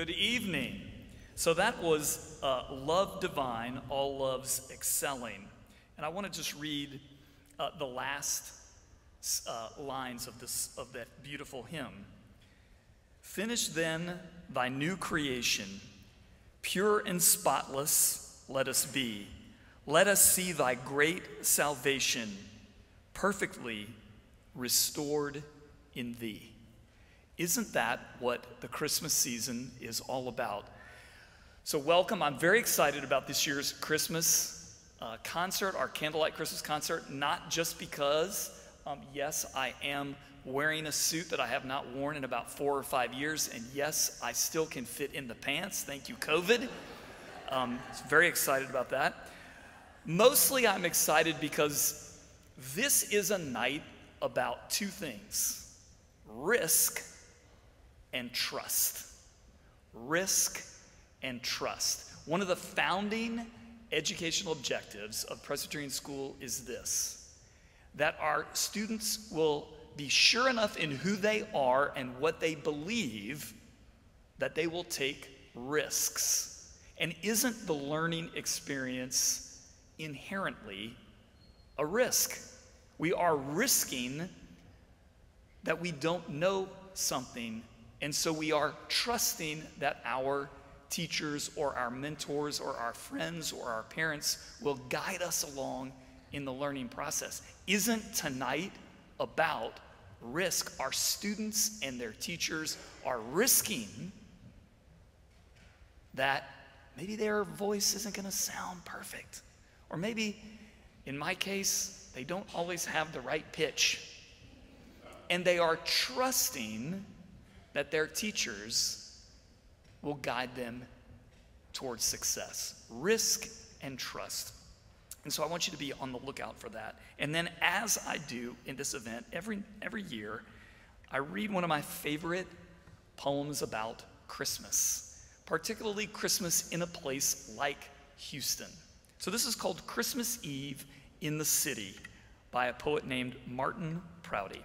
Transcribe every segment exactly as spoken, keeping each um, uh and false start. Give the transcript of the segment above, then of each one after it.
Good evening. So that was uh, Love Divine, All Loves Excelling. And I want to just read uh, the last uh, lines of, this, of that beautiful hymn. Finish then thy new creation, pure and spotless let us be. Let us see thy great salvation, perfectly restored in thee. Isn't that what the Christmas season is all about? So welcome. I'm very excited about this year's Christmas uh, concert, our Candlelight Christmas concert, not just because, um, yes, I am wearing a suit that I have not worn in about four or five years, and yes, I still can fit in the pants. Thank you, COVID. Um, very excited about that. Mostly I'm excited because this is a night about two things: risk and trust. Risk and trust. One of the founding educational objectives of Presbyterian School is this: that our students will be sure enough in who they are and what they believe that they will take risks. And isn't the learning experience inherently a risk? We are risking that we don't know something, and so we are trusting that our teachers or our mentors or our friends or our parents will guide us along in the learning process. Isn't tonight about risk? Our students and their teachers are risking that maybe their voice isn't going to sound perfect, or maybe, in my case, they don't always have the right pitch. And they are trusting that their teachers will guide them towards success. Risk and trust. And so I want you to be on the lookout for that. And then, as I do in this event every, every year, I read one of my favorite poems about Christmas, particularly Christmas in a place like Houston. So this is called Christmas Eve in the City by a poet named Martin Prouty.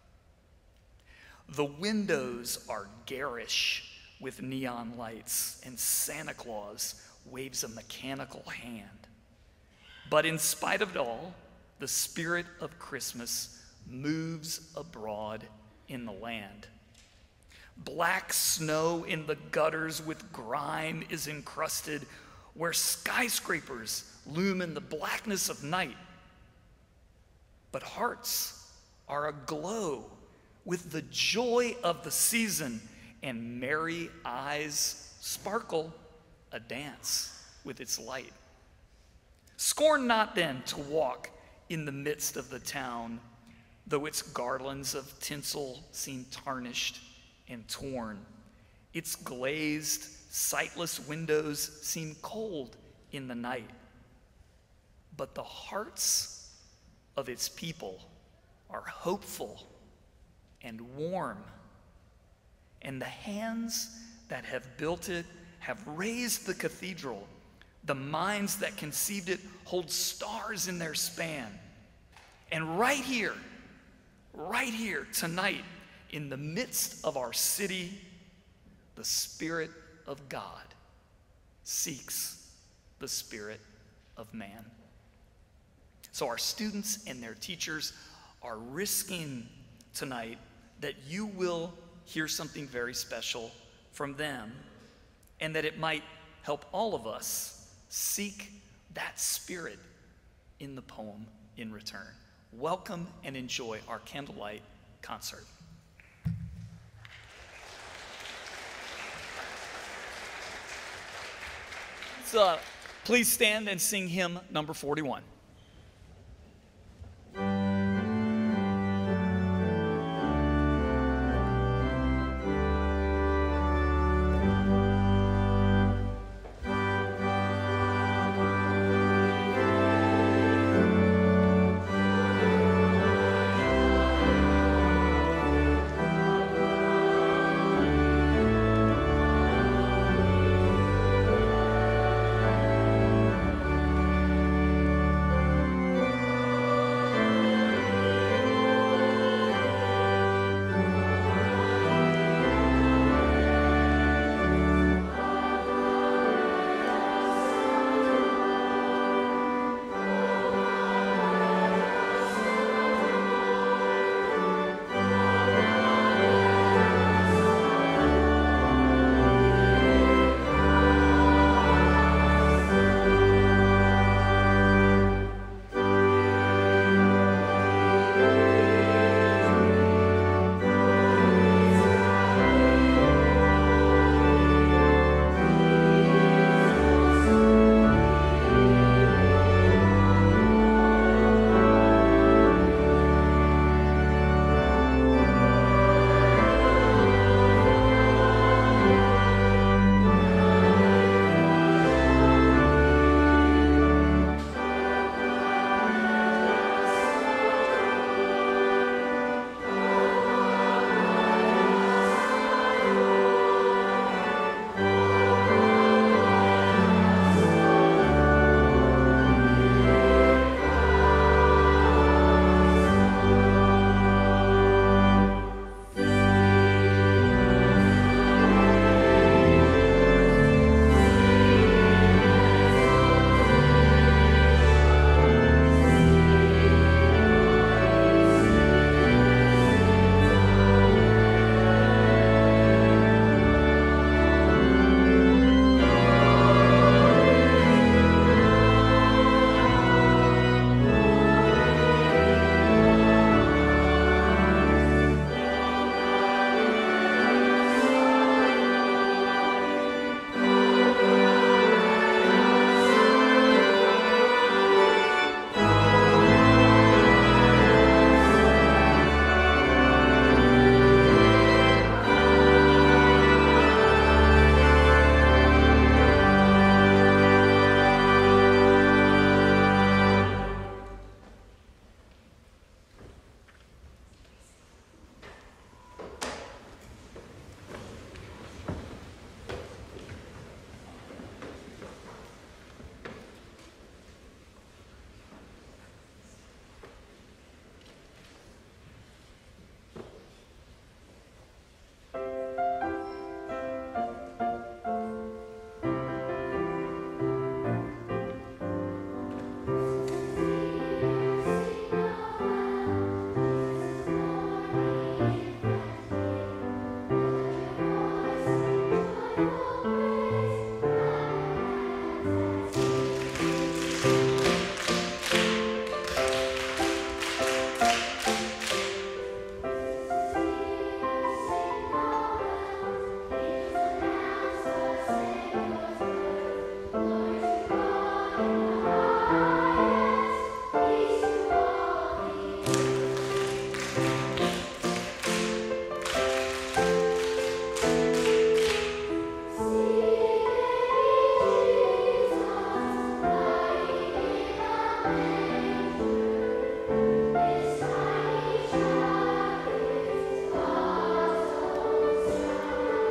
The windows are garish with neon lights, and Santa Claus waves a mechanical hand. But in spite of it all, the spirit of Christmas moves abroad in the land. Black snow in the gutters with grime is encrusted, where skyscrapers loom in the blackness of night. But hearts are aglow with the joy of the season, and merry eyes sparkle a dance with its light. Scorn not then to walk in the midst of the town, though its garlands of tinsel seem tarnished and torn. Its glazed, sightless windows seem cold in the night. But the hearts of its people are hopeful and warm, and the hands that have built it have raised the cathedral. The minds that conceived it hold stars in their span. And right here, right here tonight, in the midst of our city, the Spirit of God seeks the spirit of man. So our students and their teachers are risking tonight that you will hear something very special from them, and that it might help all of us seek that spirit in the poem in return. Welcome and enjoy our Candlelight Concert. So, please stand and sing hymn number forty-one.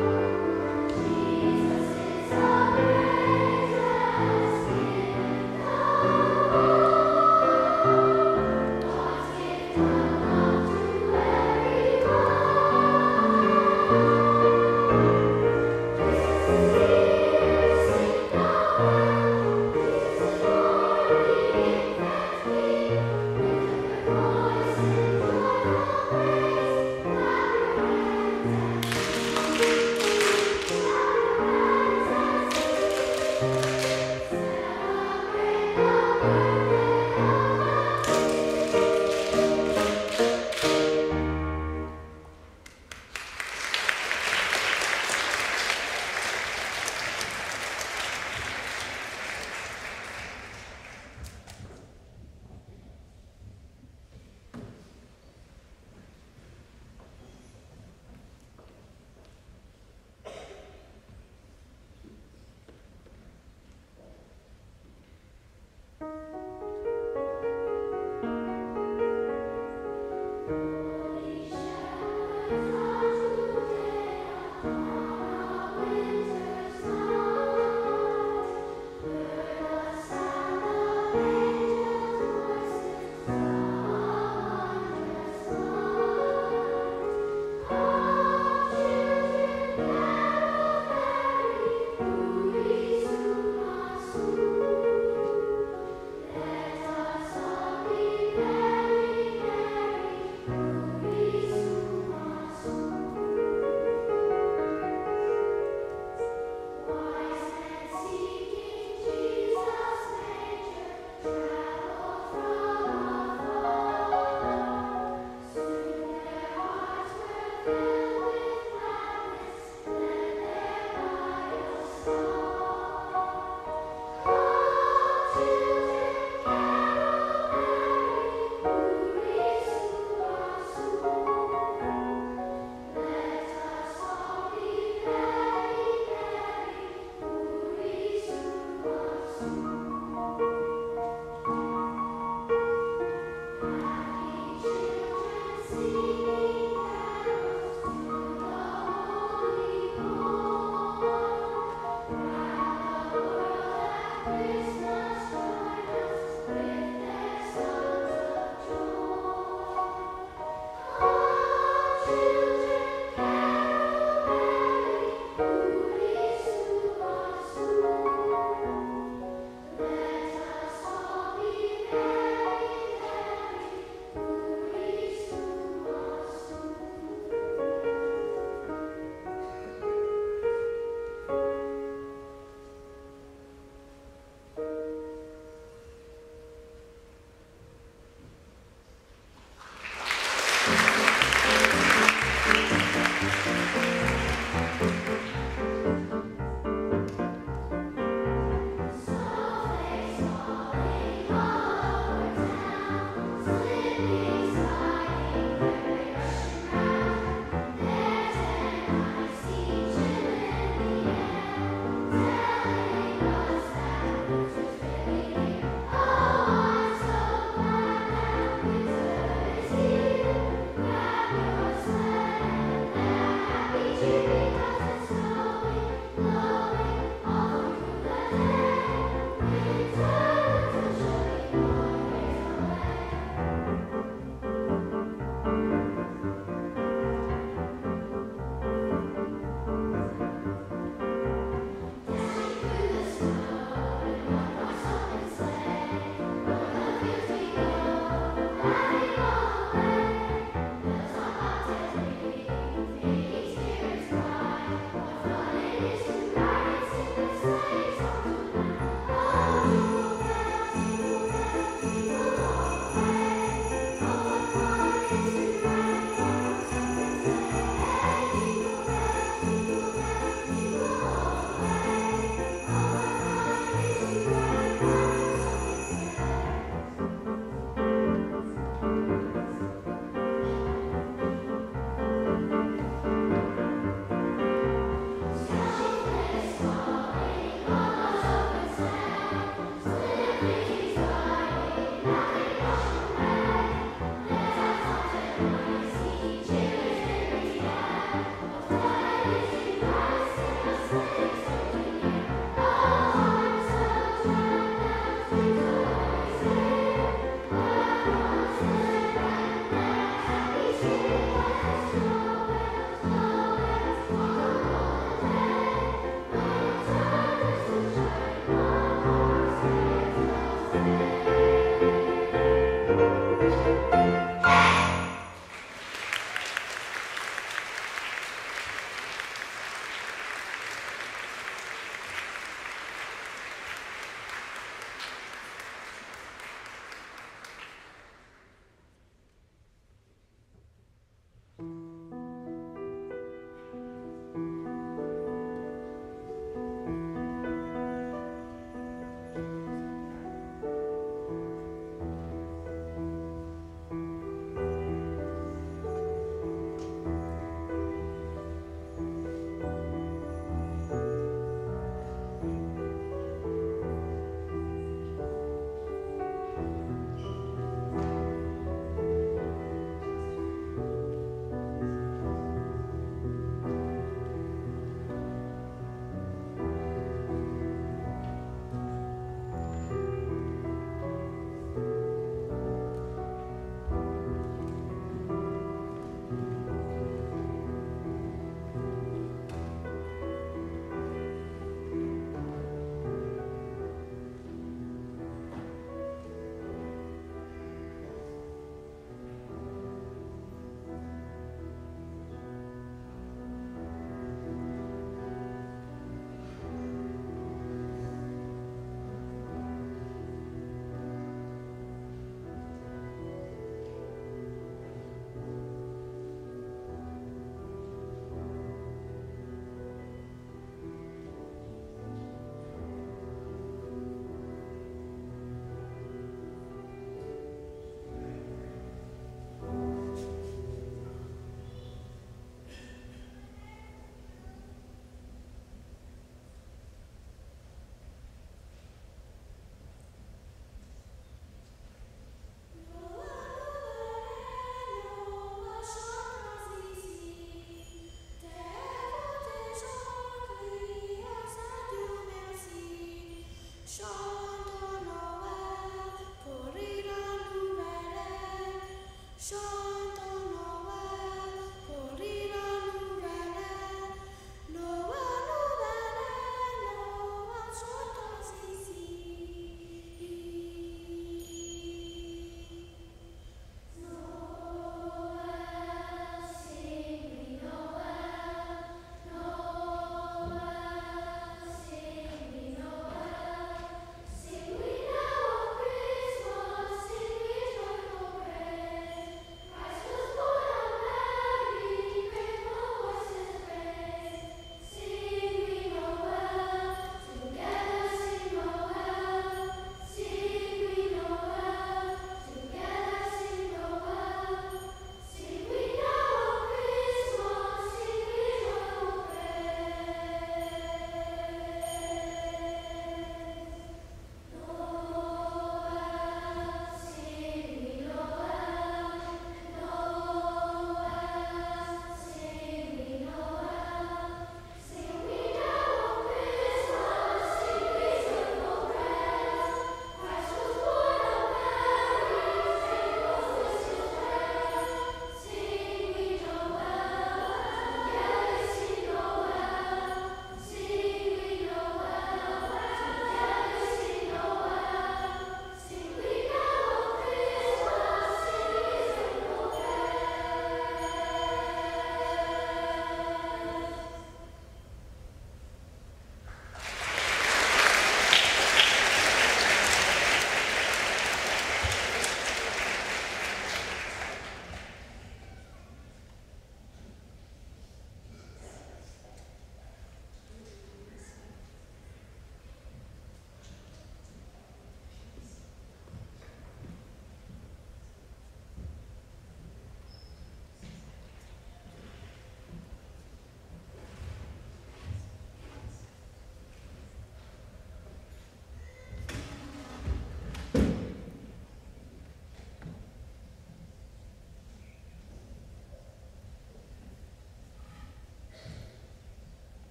Singing carols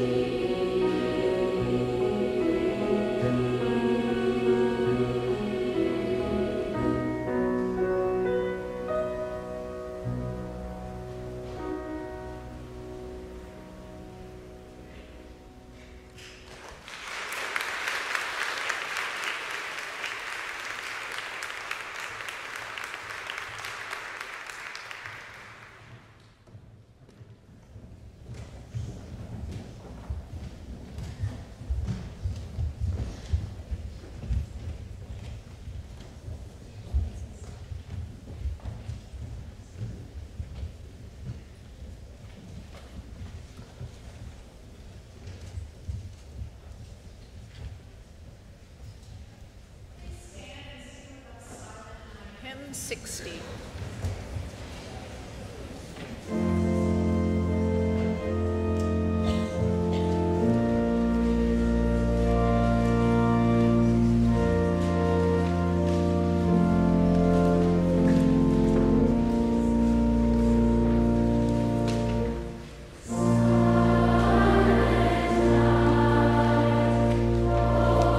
sixty.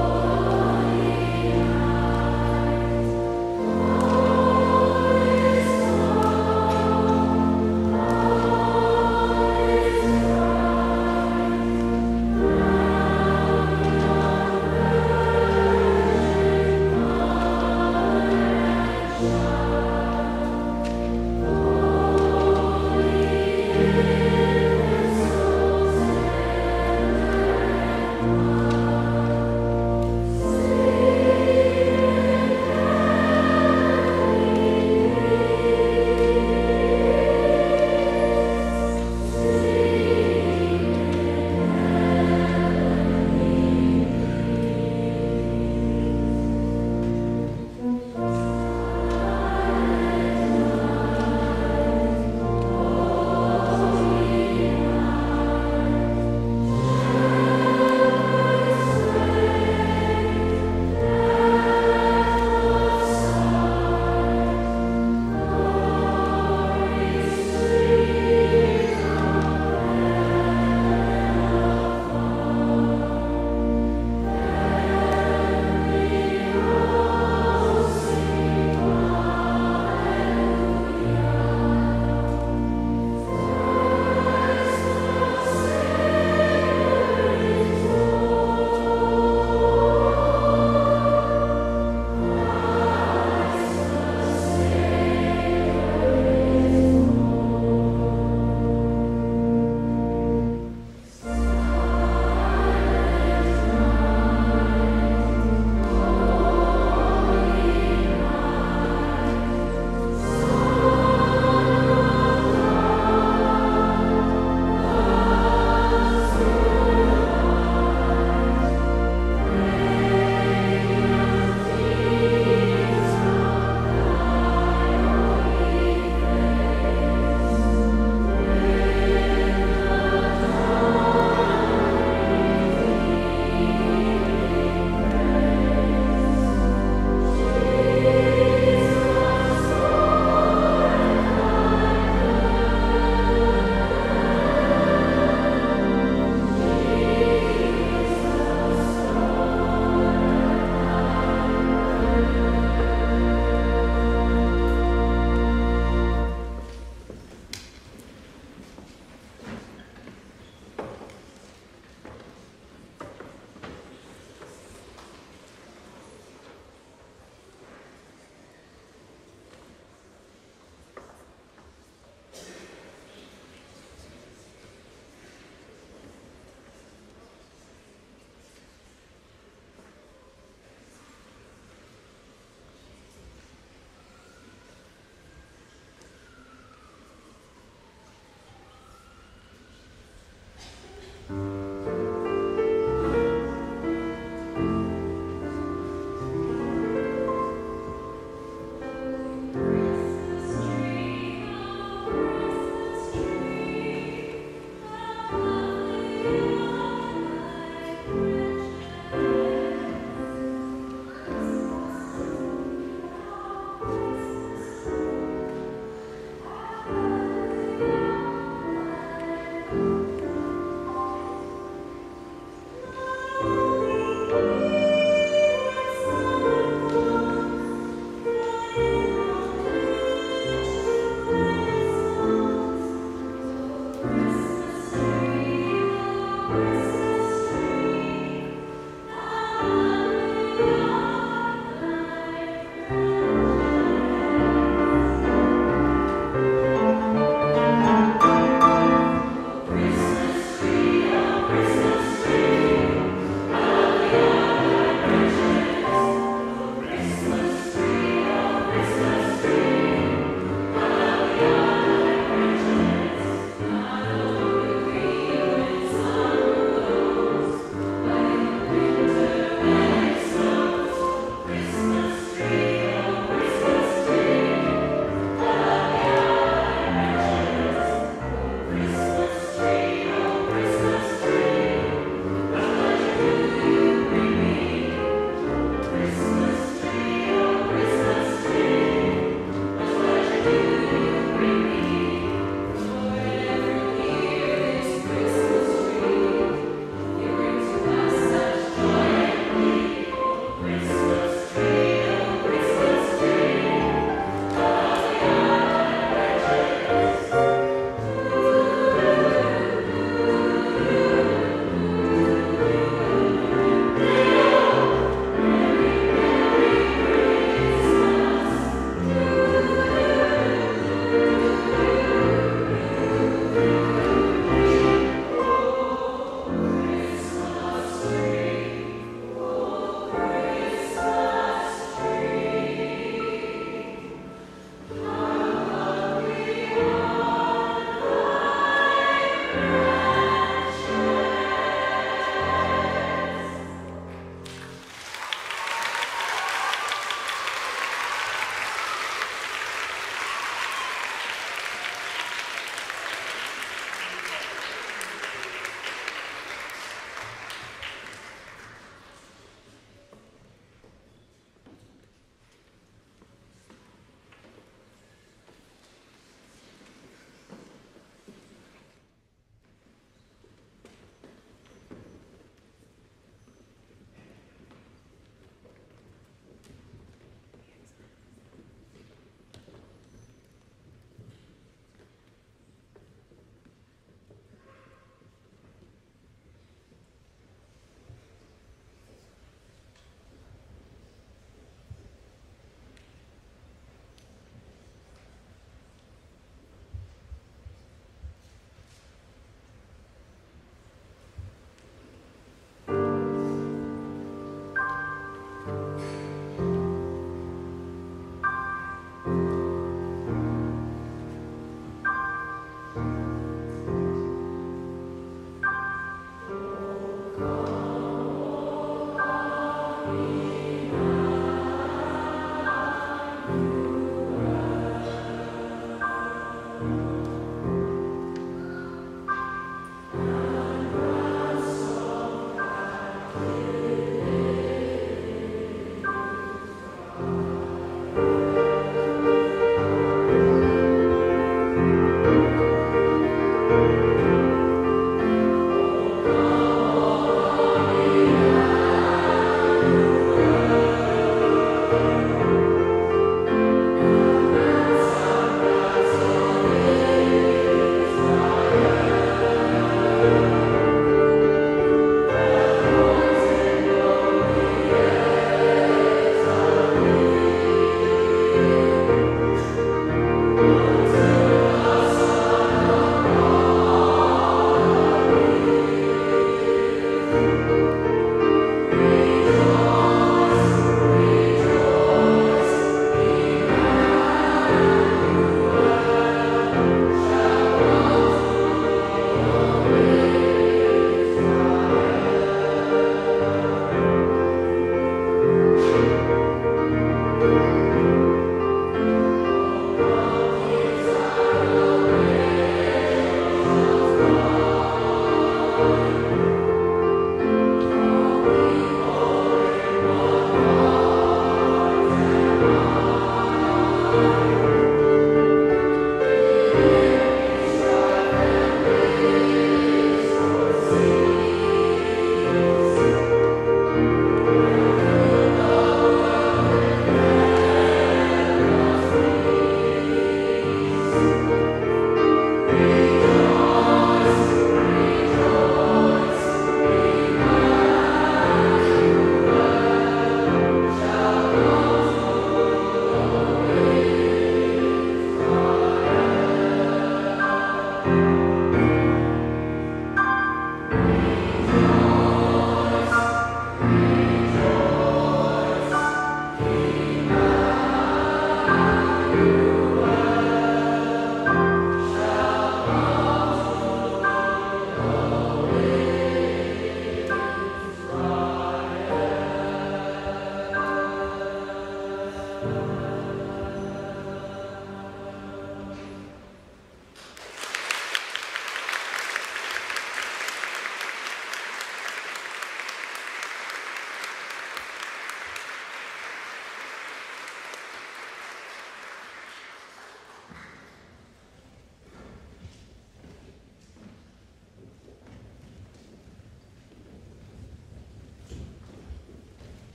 Always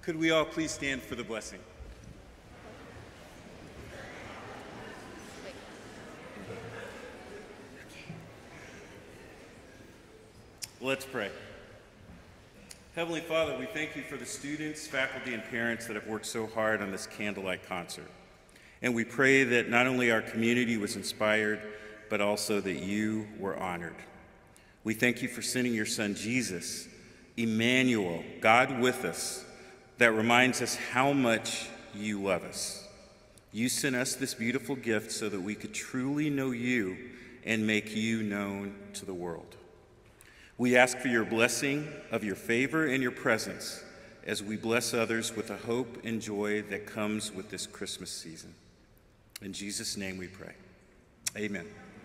Could we all please stand for the blessing? Let's pray. Heavenly Father, we thank you for the students, faculty, and parents that have worked so hard on this candlelight concert. And we pray that not only our community was inspired, but also that you were honored. We thank you for sending your son, Jesus, Emmanuel, God with us, that reminds us how much you love us. You sent us this beautiful gift so that we could truly know you and make you known to the world. We ask for your blessing of your favor and your presence as we bless others with the hope and joy that comes with this Christmas season. In Jesus' name we pray. Amen.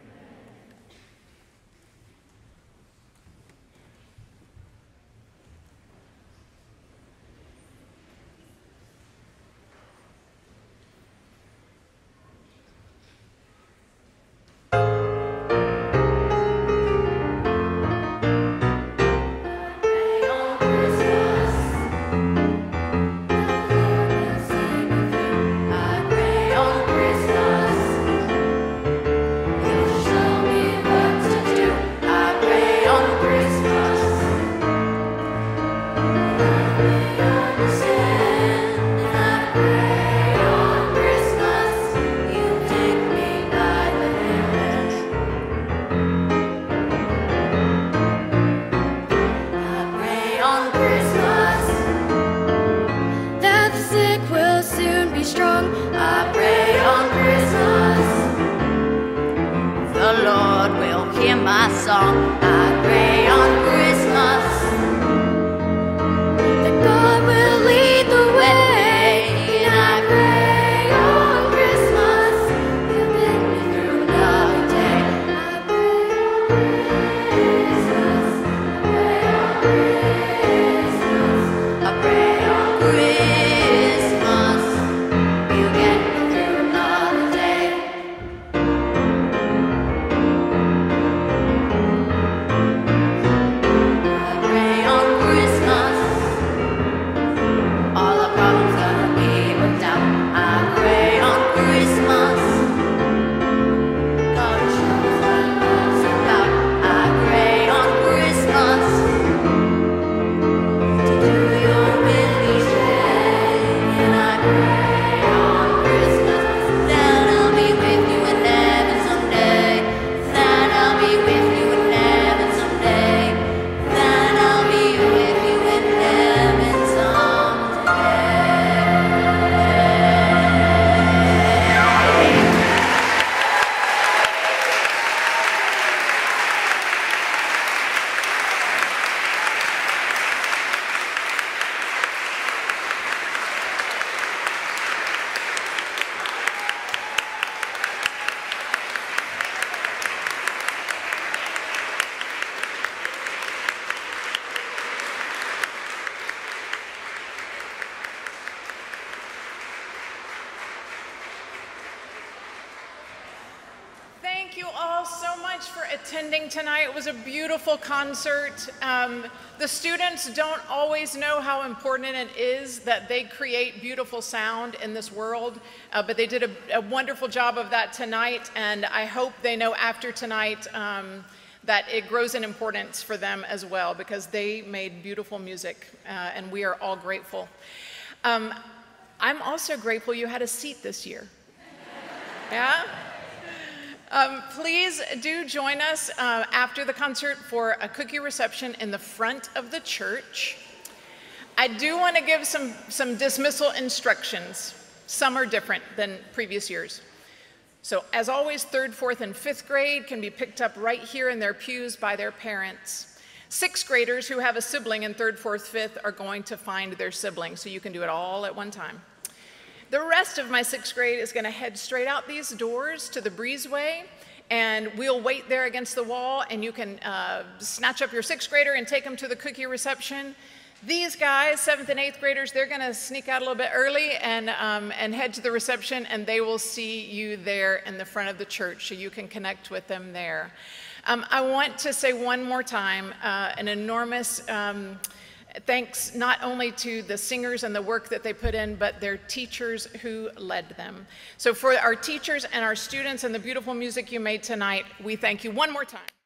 Attending tonight. It was a beautiful concert. Um, the students don't always know how important it is that they create beautiful sound in this world, uh, but they did a, a wonderful job of that tonight, and I hope they know after tonight um, that it grows in importance for them as well, because they made beautiful music, uh, and we are all grateful. Um, I'm also grateful you had a seat this year. Yeah? Um, please do join us uh, after the concert for a cookie reception in the front of the church. I do want to give some, some dismissal instructions. Some are different than previous years. So as always, third, fourth, and fifth grade can be picked up right here in their pews by their parents. Sixth graders who have a sibling in third, fourth, fifth are going to find their sibling, so you can do it all at one time. The rest of my sixth grade is going to head straight out these doors to the breezeway, and we'll wait there against the wall, and you can uh, snatch up your sixth grader and take them to the cookie reception. These guys, seventh and eighth graders, they're going to sneak out a little bit early and, um, and head to the reception, and they will see you there in the front of the church, so you can connect with them there. Um, I want to say one more time, uh, an enormous um, Thanks not only to the singers and the work that they put in, but their teachers who led them. So for our teachers and our students and the beautiful music you made tonight, we thank you one more time.